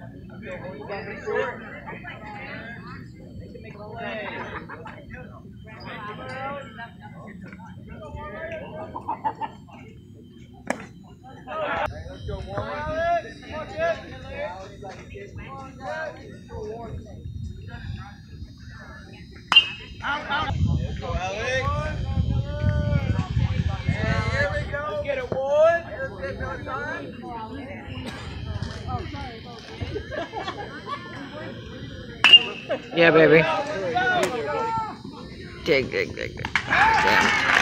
Let's go, Alex. Come on, kid. Let's go, Alex. And here we go. Let's get it, Wood. Let's get it time. Yeah, baby. Dig. Damn.